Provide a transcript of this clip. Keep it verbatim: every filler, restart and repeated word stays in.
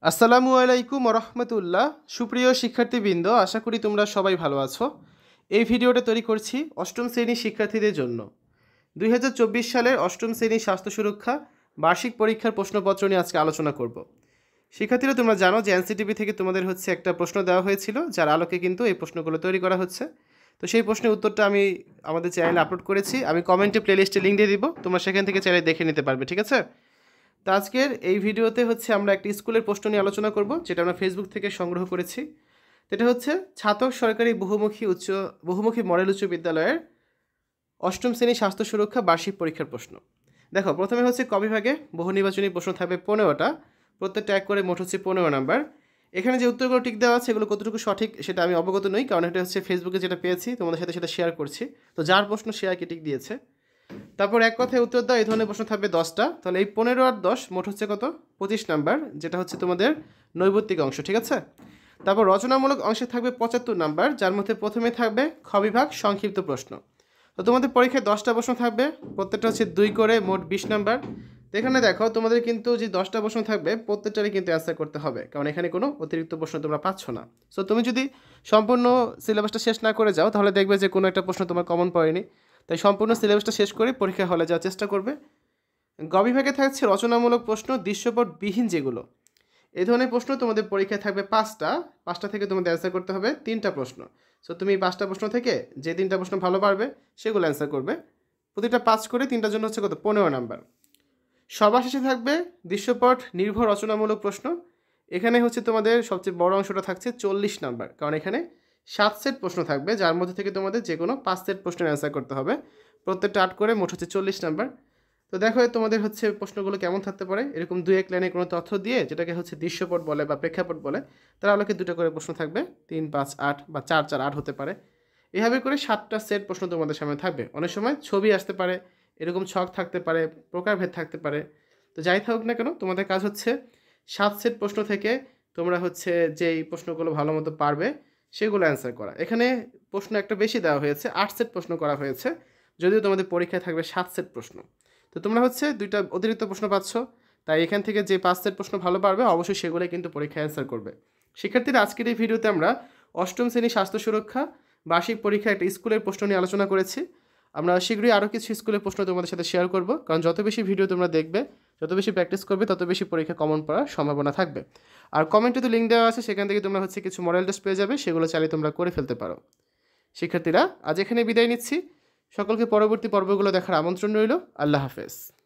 আসসালামু আলাইকুম রহমতুল্লাহ। সুপ্রিয় শিক্ষার্থীবৃন্দ, আশা করি তোমরা সবাই ভালো আছো। এই ভিডিওটা তৈরি করছি অষ্টম শ্রেণীর শিক্ষার্থীদের জন্য। দুই হাজার চব্বিশ সালের অষ্টম শ্রেণীর স্বাস্থ্য সুরক্ষা বার্ষিক পরীক্ষার প্রশ্নপত্র নিয়ে আজকে আলোচনা করব। শিক্ষার্থীরা, তোমরা জানো যে এনসিটিভি থেকে তোমাদের হচ্ছে একটা প্রশ্ন দেওয়া হয়েছিল, যার আলোকে কিন্তু এই প্রশ্নগুলো তৈরি করা হচ্ছে। তো সেই প্রশ্নের উত্তরটা আমি আমাদের চ্যানেলে আপলোড করেছি। আমি কমেন্টে প্লেলিস্টে লিঙ্ক দিয়ে দিব, তোমরা সেখান থেকে চাইলে দেখে নিতে পারবে, ঠিক আছে? তো আজকের এই ভিডিওতে হচ্ছে আমরা একটি স্কুলের প্রশ্ন নিয়ে আলোচনা করব, যেটা আমরা ফেসবুক থেকে সংগ্রহ করেছি। এটা হচ্ছে ছাতক সরকারি বহুমুখী উচ্চ বহুমুখী মডেল উচ্চ বিদ্যালয়ের অষ্টম শ্রেণী স্বাস্থ্য সুরক্ষা বার্ষিক পরীক্ষার প্রশ্ন। দেখো, প্রথমে হচ্ছে ক বিভাগে বহু নির্বাচনী প্রশ্ন থাকবে পনেরোটা, প্রত্যেকটা এক করে মোট হচ্ছে পনেরো নাম্বার। এখানে যে উত্তরগুলো টিক দেওয়া আছে এগুলো কতটুকু সঠিক সেটা আমি অবগত নই, কারণ এটা হচ্ছে ফেসবুকে যেটা পেয়েছি তোমাদের সাথে সেটা শেয়ার করছি। তো যার প্রশ্ন সে আর কি টিক দিয়েছে। তারপর এক কথায় উত্তর দাও, এই ধরনের প্রশ্ন থাকবে দশটা। তাহলে এই পনেরো আর দশ মোট হচ্ছে কত? পঁচিশ নাম্বার, যেটা হচ্ছে তোমাদের নৈবত্তিক অংশ, ঠিক আছে? তারপর রচনামূলক অংশে থাকবে পঁচাত্তর নাম্বার, যার মধ্যে প্রথমে থাকবে খ বিভাগ সংক্ষিপ্ত প্রশ্ন। তো তোমাদের পরীক্ষায় দশটা প্রশ্ন থাকবে, প্রত্যেকটা হচ্ছে দুই করে মোট বিশ নাম্বার। তো এখানে দেখো, তোমাদের কিন্তু যে দশটা প্রশ্ন থাকবে প্রত্যেকটারই কিন্তু অ্যান্সার করতে হবে, কারণ এখানে কোনো অতিরিক্ত প্রশ্ন তোমরা পাচ্ছ না। সো তুমি যদি সম্পূর্ণ সিলেবাসটা শেষ না করে যাও, তাহলে দেখবে যে কোনো একটা প্রশ্ন তোমার কমন পড়েনি। তাই সম্পূর্ণ সিলেবাসটা শেষ করে পরীক্ষা হলে যাওয়ার চেষ্টা করবে। গ বিভাগে থাকছে রচনামূলক প্রশ্ন, দৃশ্যপটবিহীন যেগুলো। এই ধরনের প্রশ্ন তোমাদের পরীক্ষায় থাকবে পাঁচটা। পাঁচটা থেকে তোমাদের অ্যান্সার করতে হবে তিনটা প্রশ্ন। সো তুমি এই পাঁচটা প্রশ্ন থেকে যে তিনটা প্রশ্ন ভালো পারবে সেগুলো অ্যান্সার করবে। প্রতিটা পাঁচ করে তিনটার জন্য হচ্ছে কত? পনেরো নাম্বার। সবার শেষে থাকবে দৃশ্যপট নির্ভর রচনামূলক প্রশ্ন। এখানে হচ্ছে তোমাদের সবচেয়ে বড় অংশটা থাকছে চল্লিশ নাম্বার, কারণ এখানে সাত সেট প্রশ্ন থাকবে, যার মধ্যে থেকে তোমাদের যে কোনো পাঁচ সেট প্রশ্নের অ্যান্সার করতে হবে। প্রত্যেকটা আট করে মোট হচ্ছে চল্লিশ নাম্বার। তো দেখো তোমাদের হচ্ছে প্রশ্নগুলো কেমন থাকতে পারে, এরকম দুই এক লাইনে কোনো তথ্য দিয়ে, যেটাকে হচ্ছে দৃশ্যপট বলে বা প্রেক্ষাপট বলে, তার আলোকে দুটো করে প্রশ্ন থাকবে, তিন পাঁচ আট বা চার চার আট হতে পারে। এভাবে করে সাতটা সেট প্রশ্ন তোমাদের সামনে থাকবে। অনেক সময় ছবি আসতে পারে, এরকম ছক থাকতে পারে, প্রকারভেদ থাকতে পারে। তো যাই থাকুক না কেন, তোমাদের কাজ হচ্ছে সাত সেট প্রশ্ন থেকে তোমরা হচ্ছে যেই প্রশ্নগুলো ভালো মতো পারবে সেগুলো অ্যান্সার করা। এখানে প্রশ্ন একটা বেশি দেওয়া হয়েছে, আট সেট প্রশ্ন করা হয়েছে, যদিও তোমাদের পরীক্ষায় থাকবে সাত সেট প্রশ্ন। তো তোমরা হচ্ছে দুইটা অতিরিক্ত প্রশ্ন পাচ্ছ, তাই এখান থেকে যে পাঁচ সেট প্রশ্ন ভালো পারবে অবশ্যই সেগুলোই কিন্তু পরীক্ষায় অ্যান্সার করবে। শিক্ষার্থীরা, আজকের এই ভিডিওতে আমরা অষ্টম শ্রেণী স্বাস্থ্য সুরক্ষা বার্ষিক পরীক্ষা একটা স্কুলের প্রশ্ন নিয়ে আলোচনা করেছি। আমরা শীঘ্রই আরও কিছু স্কুলের প্রশ্ন তোমাদের সাথে শেয়ার করব, কারণ যত বেশি ভিডিও তোমরা দেখবে, যত বেশি প্র্যাকটিস করবে, তত বেশি পরীক্ষা কমন পড়ার সম্ভাবনা থাকবে। আর কমেন্টে তো লিঙ্ক দেওয়া আছে, সেখান থেকে তোমরা হচ্ছে কিছু মডেল টেস্ট পেয়ে যাবে, সেগুলো চাইলে তোমরা করে ফেলতে পারো। শিক্ষার্থীরা, আজ এখানে বিদায় নিচ্ছি। সকলকে পরবর্তী পর্বগুলো দেখার আমন্ত্রণ রইল। আল্লাহ হাফেজ।